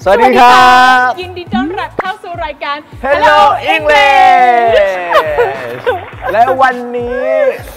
สวัสดีครับยินดีต้อนรับเข้าสู่รายการ Hello English และวันนี้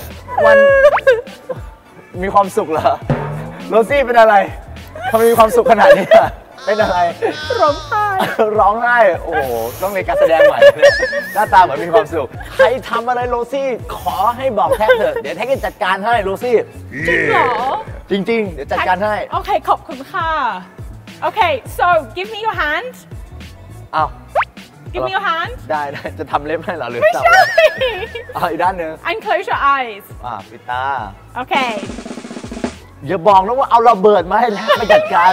มีความสุขเหรอโรซี่เป็นอะไรทำไมมีความสุขขนาดนี้เป็นอะไรร้องไห้ร้องไห้โอ้โหต้องมีการแสดงใหม่หน้าตาเหมือนมีความสุขใครทำอะไรโรซี่ขอให้บอกแท็กเถอะเดี๋ยวแท็กจะจัดการให้โรซี่จริงเหรอจริงๆเดี๋ยวจัดการให้โอเคขอบคุณค่ะโอเค so give me your hand อ้าว give me your hand ได้จะทำเล็บให้เหรอหรือไม่ทำใช่อีกด้านหนึ่ง and close your eyes ปิดตาโอเคอย่าบอกนะว่าเอาระเบิดมาให้แล้วมาจัดการ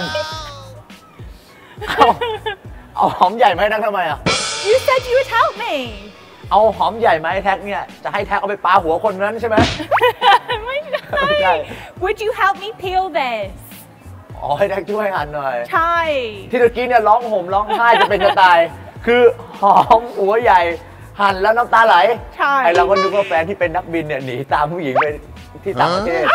เอาหอมใหญ่มาให้แท็กทำไมอ่ะ you said you would help me เอาหอมใหญ่มาให้แท็กเนี่ยจะให้แท็กเอาไปปาหัวคนนั้นใช่ไหมไม่ใช่ would you help me peel this อ๋อให้แท็กช่วยหั่นหน่อยใช่ที่เมื่อกี้เนี่ยร้องห่มร้องไห้จะเป็นจะตายคือหอมหัวใหญ่หั่นแล้วน้ำตาไหลใช่ไอเราก็นึกว่าแฟนที่เป็นนักบินเนี่ยหนีตามผู้หญิงไปที่ต่างประเทศ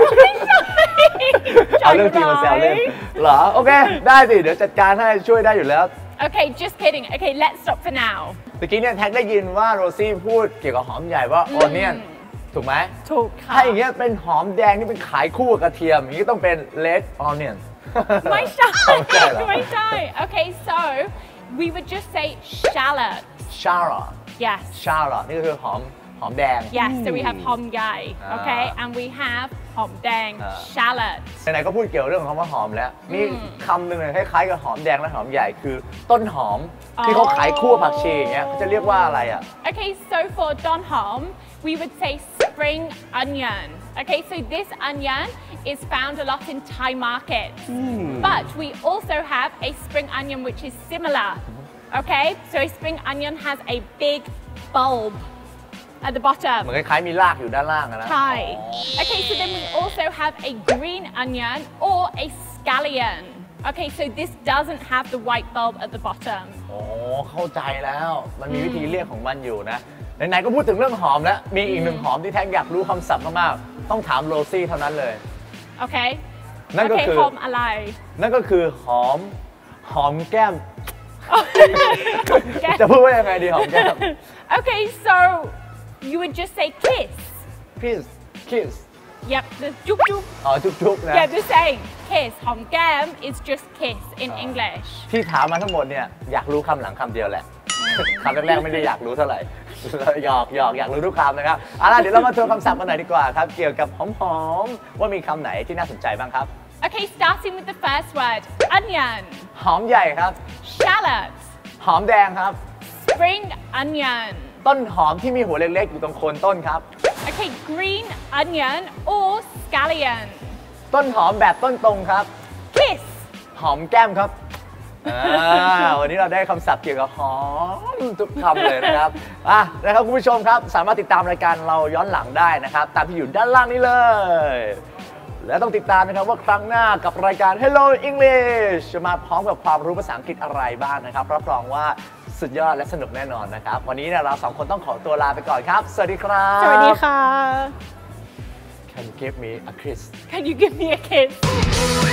เอาเรื่องจริงมาแซวเล่นเหรอโอเคได้สิเดี๋ยวจัดการให้ช่วยได้อยู่แล้ว Okay, just kidding. Okay, let's stop for now. เมื่อกี้เนี่ยแท็กได้ยินว่าโรซี่พูดเกี่ยวกับหอมใหญ่ว่าออนเนียนถูกไหมถูกค่ะถ้าอย่างเงี้ยเป็นหอมแดงที่เป็นขายคู่กับกระเทียมอย่างนี้ต้องเป็น red onion ไม่ใช่ไม่ใช่ Okay, so we would just say shallot. shallot Yes. shallot นี่ก็คือหอมแดง Yes, so we have หอมใหญ่ Okay, and we have หอมแดง shallot ไหนๆก็พูดเกี่ยวเรื่องของคำว่าหอมแล้วมีคำหนึ่งเลยคล้ายๆกับหอมแดงและหอมใหญ่คือต้นหอมที่เขาขายคู่ผักชีอย่างเงี้ยเขาจะเรียกว่าอะไรอ่ะ Okay, so for ต้นหอม we would say spring onion. Okay, so this onion is found a lot in Thai markets, but we also have a spring onion which is similar. Okay, so a spring onion has a big bulb at the bottom. เหมือนคล้ายๆมีรากอยู่ด้านล่างนะใช่ Okay, so then we also have a green onion or a scallion. Okay, so this doesn't have the white bulb at the bottom. อ๋อเข้าใจแล้วมันมีวิธีเรียกของมันอยู่นะไหนๆก็พูดถึงเรื่องหอมแล้วมีอีกหนึ่งหอมที่แท็กอยากรู้คำศัพท์มากๆต้องถามโรซี่เท่านั้นเลยโอเคนั่นก็คือหอมอะไรนั่นก็คือหอมแก้มจะพูดว่ายังไงดีหอมแก้ม Okay, so you would just say kiss. Yep, the จุ๊บอ๋อจุ๊บนะ Yeah, the same. Kiss. หอมแก้ม is just kiss in English. ที่ถามมาทั้งหมดเนี่ยอยากรู้คำหลังคำเดียวแหละคำแรกๆไม่ได้อยากรู้เท่าไหร่หยอกอยากรู้ทุกคำนะครับเอาล่ะเดี๋ยวเรามาทวนคำศัพท์กันหน่อยดีกว่าครับเกี่ยวกับหอมว่ามีคำไหนที่น่าสนใจบ้างครับ Okay, starting with the first word, onion. หอมใหญ่ครับ Shallot. หอมแดงครับ Spring onion. ต้นหอมที่มีหัวเล็กๆอยู่ตรงโคนต้นครับ Okay, green onion or scallion. ต้นหอมแบบต้นตรงครับ Kiss. หอมแก้มครับวันนี้เราได้คำศัพท์เกี่ยวกับหอมทุกคำเลยนะครับนะครับคุณผู้ชมครับสามารถติดตามรายการเราย้อนหลังได้นะครับตามที่อยู่ด้านล่างนี้เลยและต้องติดตามนะครับว่าครั้งหน้ากับรายการ Hello English จะมาพร้อมกับความรู้ภาษาอังกฤษอะไรบ้างนะครับรับรองว่าสุดยอดและสนุกแน่นอนนะครับวันนี้เราสองคนต้องขอตัวลาไปก่อนครับสวัสดีครับสวัสดีค่ะ Can you give me a kiss Can you give me a kiss